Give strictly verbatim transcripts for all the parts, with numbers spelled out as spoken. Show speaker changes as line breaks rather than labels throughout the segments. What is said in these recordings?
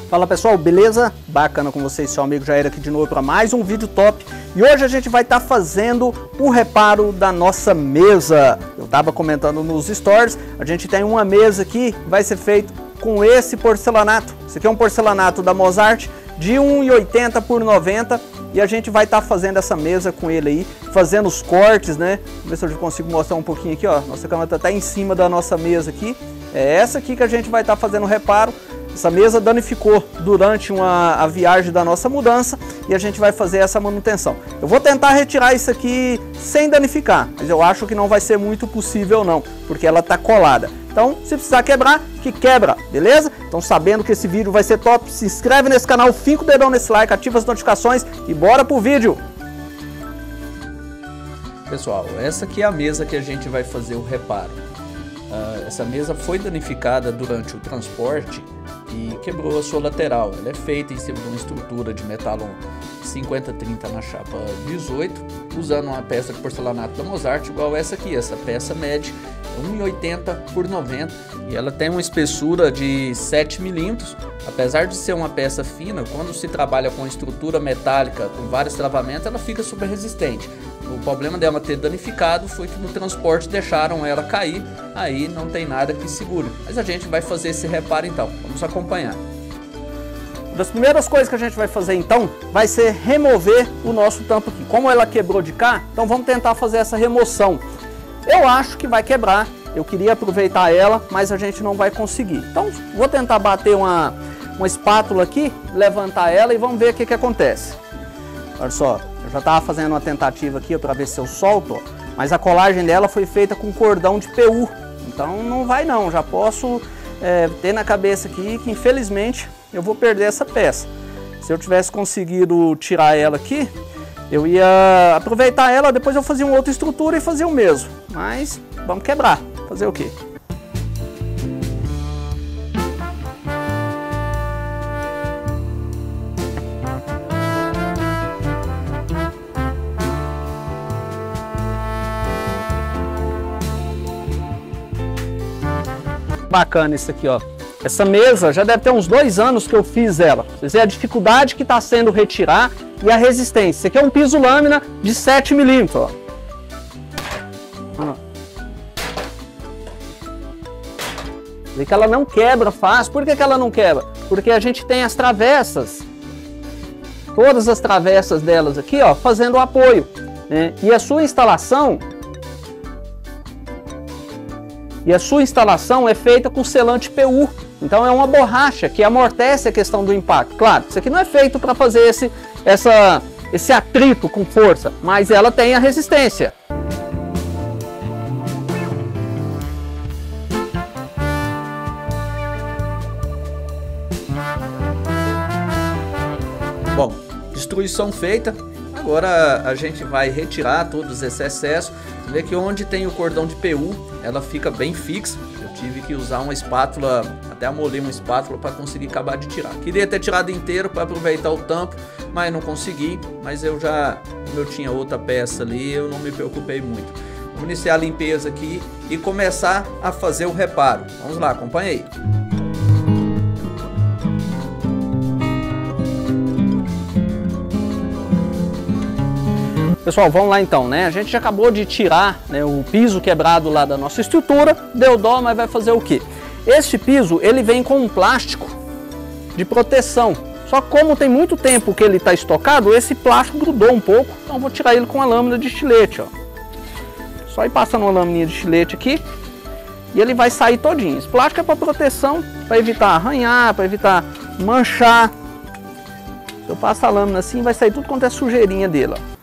Fala pessoal, beleza? Bacana com vocês, seu amigo Jair aqui de novo para mais um vídeo top. E hoje a gente vai estar tá fazendo o reparo da nossa mesa. Eu estava comentando nos stories, a gente tem uma mesa aqui que vai ser feito com esse porcelanato. Esse aqui é um porcelanato da Mozart de um e oitenta por noventa e a gente vai estar tá fazendo essa mesa com ele aí, fazendo os cortes, né? Vamos ver se eu consigo mostrar um pouquinho aqui, ó. Nossa câmera tá até em cima da nossa mesa aqui. É essa aqui que a gente vai estar tá fazendo o reparo. Essa mesa danificou durante uma, a viagem da nossa mudança e a gente vai fazer essa manutenção. Eu vou tentar retirar isso aqui sem danificar, mas eu acho que não vai ser muito possível não, porque ela está colada. Então, se precisar quebrar, que quebra, beleza? Então, sabendo que esse vídeo vai ser top, se inscreve nesse canal, finca o dedão nesse like, ativa as notificações e bora pro vídeo!
Pessoal, essa aqui é a mesa que a gente vai fazer o reparo. Uh, essa mesa foi danificada durante o transporte e quebrou a sua lateral. Ela é feita em cima de uma estrutura de metalon cinquenta trinta na chapa dezoito, usando uma peça de porcelanato da Mozart igual essa aqui. Essa peça mede um e oitenta por noventa e ela tem uma espessura de sete milímetros. Apesar de ser uma peça fina, quando se trabalha com estrutura metálica com vários travamentos, ela fica super resistente. O problema dela ter danificado foi que no transporte deixaram ela cair, aí não tem nada que segure. Mas a gente vai fazer esse reparo então, vamos acompanhar.
Uma das primeiras coisas que a gente vai fazer então, vai ser remover o nosso tampo aqui. Como ela quebrou de cá, então vamos tentar fazer essa remoção. Eu acho que vai quebrar, eu queria aproveitar ela, mas a gente não vai conseguir. Então vou tentar bater uma, uma espátula aqui, levantar ela e vamos ver o que, que acontece. Olha só. Eu já estava fazendo uma tentativa aqui para ver se eu solto, ó, mas a colagem dela foi feita com cordão de P U, então não vai não, já posso é, ter na cabeça aqui que infelizmente eu vou perder essa peça. Se eu tivesse conseguido tirar ela aqui, eu ia aproveitar ela, depois eu fazia uma outra estrutura e fazia o mesmo, mas vamos quebrar, fazer o quê? Bacana isso aqui, ó. Essa mesa já deve ter uns dois anos que eu fiz ela. Vocês veem a dificuldade que está sendo retirar e a resistência. Esse aqui é um piso lâmina de sete milímetros, ó. ó. Vê que ela não quebra fácil. Por que que ela não quebra? Porque a gente tem as travessas, todas as travessas delas aqui, ó, fazendo o apoio, né? E a sua instalação E a sua instalação é feita com selante P U. Então é uma borracha que amortece a questão do impacto. Claro, isso aqui não é feito para fazer esse, essa, esse atrito com força, mas ela tem a resistência.
Bom, destruição feita. Agora a gente vai retirar todos esses excessos. Você vê que onde tem o cordão de P U, ela fica bem fixa. Eu tive que usar uma espátula, até amolei uma espátula para conseguir acabar de tirar. Queria ter tirado inteiro para aproveitar o tampo, mas não consegui. Mas eu já, como eu tinha outra peça ali, eu não me preocupei muito. Vamos iniciar a limpeza aqui e começar a fazer o reparo. Vamos lá, acompanha aí.
Pessoal, vamos lá então, né? A gente já acabou de tirar, né, o piso quebrado lá da nossa estrutura, deu dó, mas vai fazer o quê? Este piso, ele vem com um plástico de proteção. Só que como tem muito tempo que ele está estocado, esse plástico grudou um pouco, então vou tirar ele com a lâmina de estilete, ó. Só ir passando uma lâmina de estilete aqui e ele vai sair todinho. Esse plástico é para proteção, para evitar arranhar, para evitar manchar. Se eu passo a lâmina assim, vai sair tudo quanto é sujeirinha dele, ó.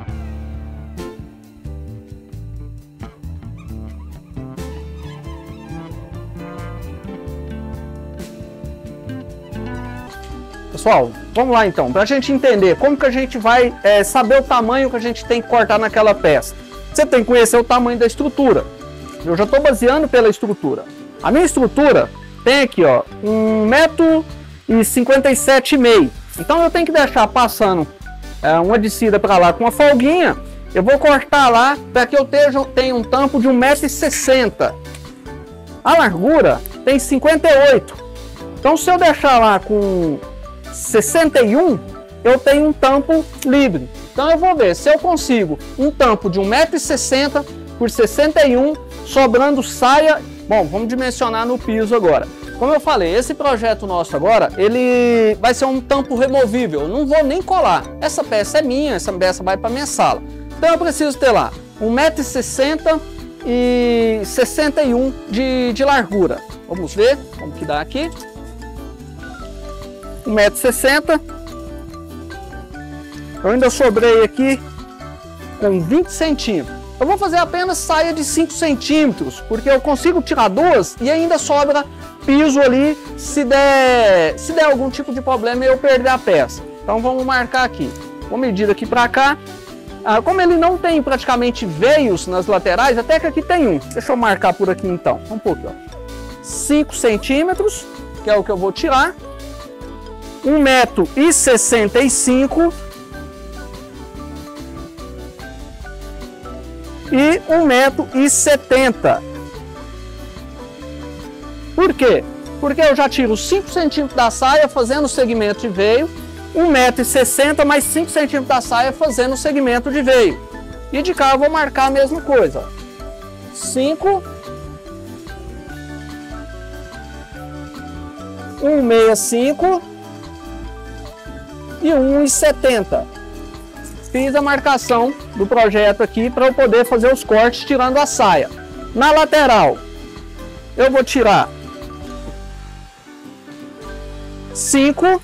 Pessoal, vamos lá então, para a gente entender como que a gente vai é, saber o tamanho que a gente tem que cortar naquela peça. Você tem que conhecer o tamanho da estrutura. Eu já estou baseando pela estrutura. A minha estrutura tem aqui, ó, um metro e cinquenta e sete e meio. Então eu tenho que deixar passando é, uma descida para lá com uma folguinha. Eu vou cortar lá para que eu tenha, tenha um tampo de um metro e sessenta. A largura tem cinquenta e oito. Então se eu deixar lá com sessenta e um, eu tenho um tampo livre. Então eu vou ver se eu consigo um tampo de um metro e sessenta por sessenta e um, sobrando saia. Bom, vamos dimensionar no piso agora. Como eu falei, esse projeto nosso agora, ele vai ser um tampo removível. Eu não vou nem colar. Essa peça é minha, essa peça vai para minha sala. Então eu preciso ter lá um metro e sessenta e sessenta e um de, de largura. Vamos ver como que dá aqui. um metro e sessenta. Eu ainda sobrei aqui com vinte centímetros. Eu vou fazer apenas saia de cinco centímetros, porque eu consigo tirar duas e ainda sobra piso ali, se der, se der algum tipo de problema eu perder a peça. Então vamos marcar aqui. Vou medir aqui para cá. Ah, como ele não tem praticamente veios nas laterais, até que aqui tem um. Deixa eu marcar por aqui então. Um pouquinho. cinco centímetros, que é o que eu vou tirar. um metro e sessenta e cinco. E um metro e setenta. Por quê? Porque eu já tiro cinco centímetros da saia fazendo o segmento de veio, um metro e sessenta mais cinco centímetros da saia fazendo o segmento de veio. E de cá eu vou marcar a mesma coisa. cinco, um metro e sessenta e cinco e um metro e setenta. Fiz a marcação do projeto aqui para eu poder fazer os cortes tirando a saia. Na lateral, eu vou tirar cinco,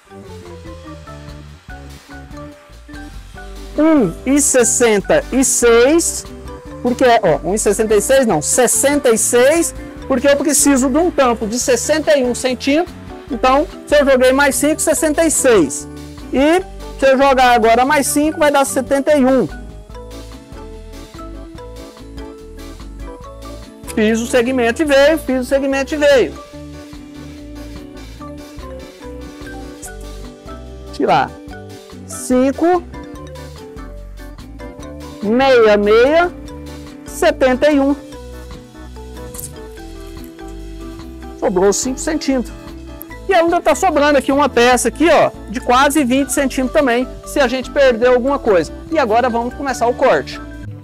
um metro e sessenta e seis, porque, ó, um metro e sessenta e seis não, sessenta e seis, porque eu preciso de um tampo de sessenta e um centímetros, então se eu joguei mais cinco, sessenta e seis. E se eu jogar agora mais cinco, vai dar setenta e um. Fiz o segmento e veio, fiz o segmento e veio. Tirar cinco, sessenta e seis, setenta e um. Sobrou cinco centímetros. E ainda está sobrando aqui uma peça aqui, ó, de quase vinte centímetros também, se a gente perder alguma coisa. E agora vamos começar o corte.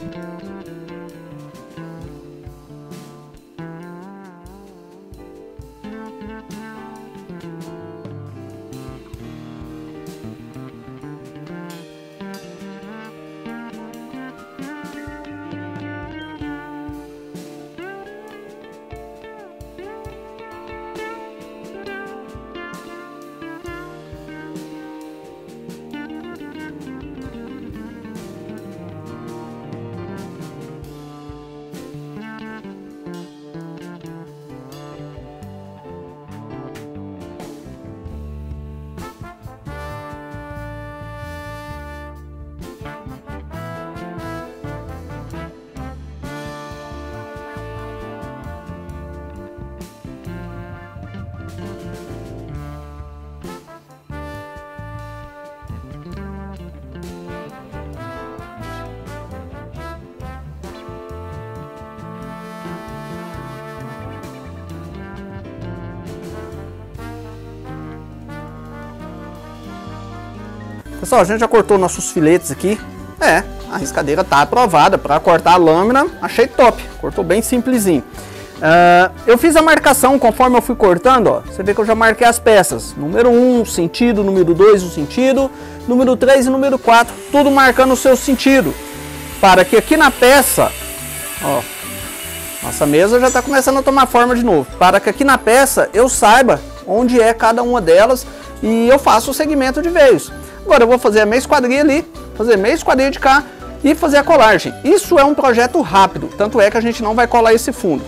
Pessoal, a gente já cortou nossos filetes aqui. É, a riscadeira tá aprovada para cortar a lâmina. Achei top, cortou bem simplesinho. Uh, eu fiz a marcação conforme eu fui cortando, ó. Você vê que eu já marquei as peças. Número um, sentido. Número dois, o sentido. Número três e número quatro, tudo marcando o seu sentido. Para que aqui na peça, ó, nossa mesa já está começando a tomar forma de novo. Para que aqui na peça eu saiba onde é cada uma delas e eu faço o segmento de veios. Agora eu vou fazer a meia esquadrilha ali, fazer meia esquadrilha de cá e fazer a colagem. Isso é um projeto rápido, tanto é que a gente não vai colar esse fundo.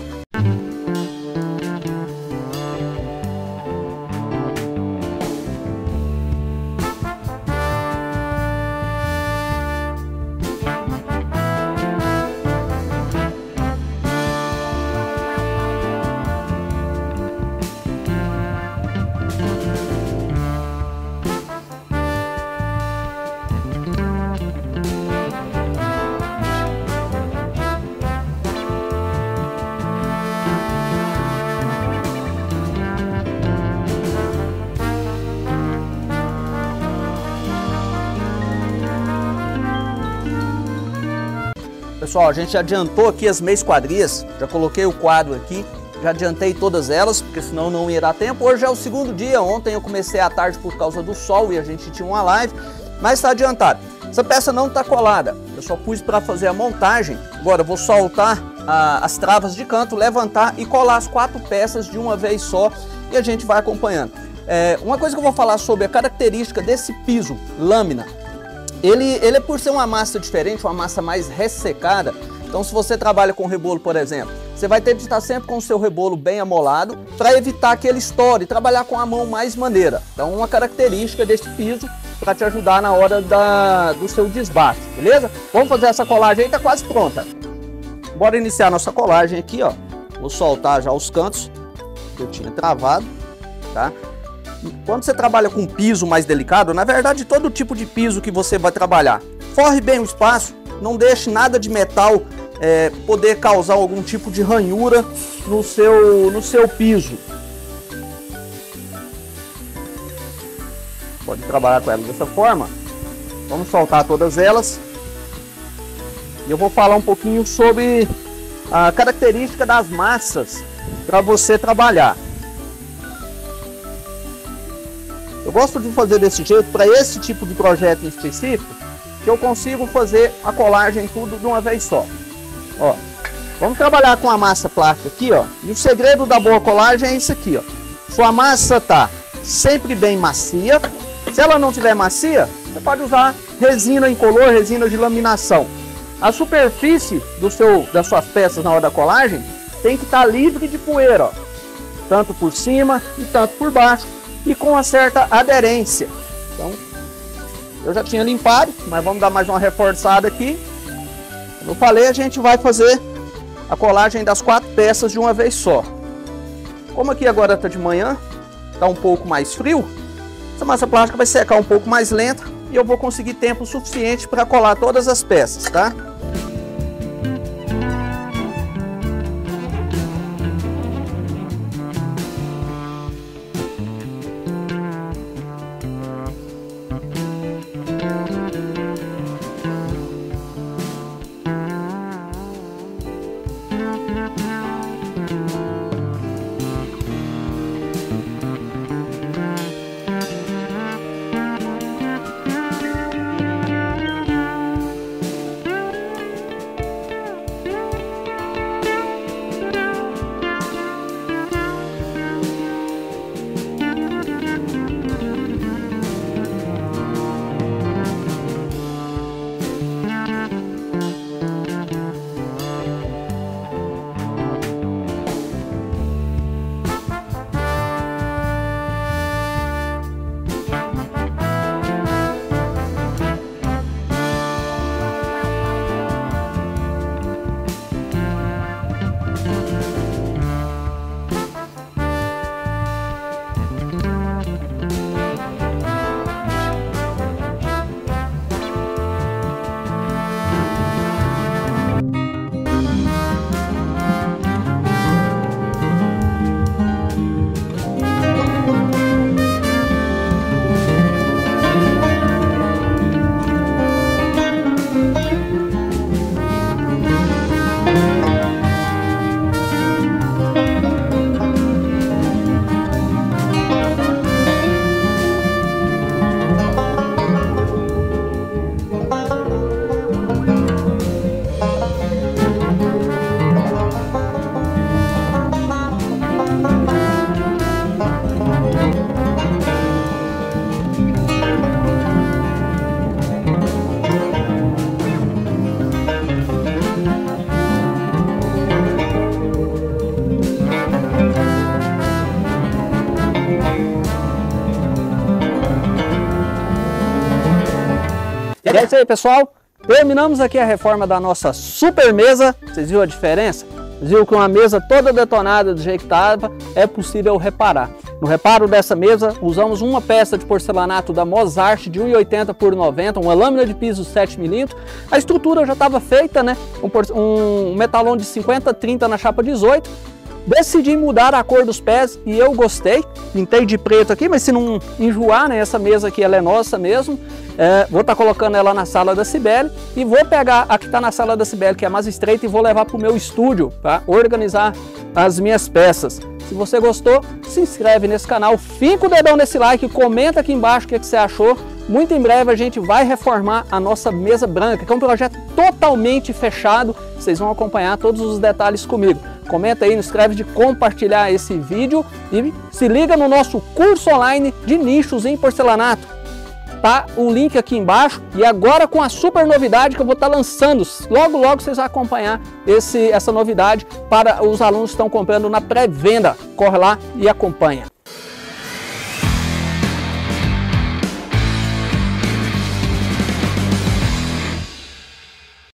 Pessoal, a gente já adiantou aqui as meia esquadrias, já coloquei o quadro aqui, já adiantei todas elas, porque senão não ia dar tempo. Hoje é o segundo dia, ontem eu comecei à tarde por causa do sol e a gente tinha uma live, mas está adiantado. Essa peça não está colada, eu só pus para fazer a montagem. Agora eu vou soltar a, as travas de canto, levantar e colar as quatro peças de uma vez só e a gente vai acompanhando. É, uma coisa que eu vou falar sobre a característica desse piso lâmina, ele, ele é por ser uma massa diferente, uma massa mais ressecada. Então se você trabalha com rebolo, por exemplo, você vai ter de estar sempre com o seu rebolo bem amolado para evitar que ele estoure, trabalhar com a mão mais maneira. Então uma característica desse piso para te ajudar na hora da, do seu desbaste, beleza? Vamos fazer essa colagem aí, tá quase pronta. Bora iniciar nossa colagem aqui, ó. Vou soltar já os cantos que eu tinha travado, tá? Quando você trabalha com piso mais delicado, na verdade todo tipo de piso que você vai trabalhar, forre bem o espaço, não deixe nada de metal é, poder causar algum tipo de ranhura no seu, no seu piso. Pode trabalhar com elas dessa forma. Vamos soltar todas elas. E eu vou falar um pouquinho sobre a característica das massas para você trabalhar. Eu gosto de fazer desse jeito para esse tipo de projeto em específico, que eu consigo fazer a colagem tudo de uma vez só. Ó, vamos trabalhar com a massa plástica aqui, ó. E o segredo da boa colagem é isso aqui, ó. Sua massa tá sempre bem macia. Se ela não tiver macia, você pode usar resina incolor, resina de laminação. A superfície do seu, das suas peças na hora da colagem tem que estar livre de poeira, ó. Tanto por cima e tanto por baixo, e com uma certa aderência. Então, eu já tinha limpado, mas vamos dar mais uma reforçada aqui. Como eu falei, a gente vai fazer a colagem das quatro peças de uma vez só. Como aqui agora está de manhã, está um pouco mais frio, essa massa plástica vai secar um pouco mais lenta e eu vou conseguir tempo suficiente para colar todas as peças, tá? E é isso aí, pessoal. Terminamos aqui a reforma da nossa super mesa. Vocês viram a diferença? Vocês viram que uma mesa toda detonada do jeito que estava é possível reparar. No reparo dessa mesa, usamos uma peça de porcelanato da Mozart de um e oitenta por noventa, uma lâmina de piso sete milímetros. A estrutura já estava feita, né? Um, um metalon de cinquenta trinta na chapa dezoito. decidi mudar a cor dos pés e eu gostei. Pintei de preto aqui, mas se não enjoar, né, essa mesa aqui ela é nossa mesmo. É, vou estar tá colocando ela na sala da Cibele e vou pegar a que está na sala da Cibele, que é mais estreita, e vou levar para o meu estúdio para organizar as minhas peças. Se você gostou, se inscreve nesse canal, finca o dedão nesse like, comenta aqui embaixo o que, que você achou. Muito em breve a gente vai reformar a nossa mesa branca, que é um projeto totalmente fechado. Vocês vão acompanhar todos os detalhes comigo. Comenta aí, não esquece de compartilhar esse vídeo e se liga no nosso curso online de nichos em porcelanato. Tá o link aqui embaixo, e agora com a super novidade que eu vou estar lançando, logo logo vocês vão acompanhar esse, essa novidade para os alunos que estão comprando na pré-venda. Corre lá e acompanha.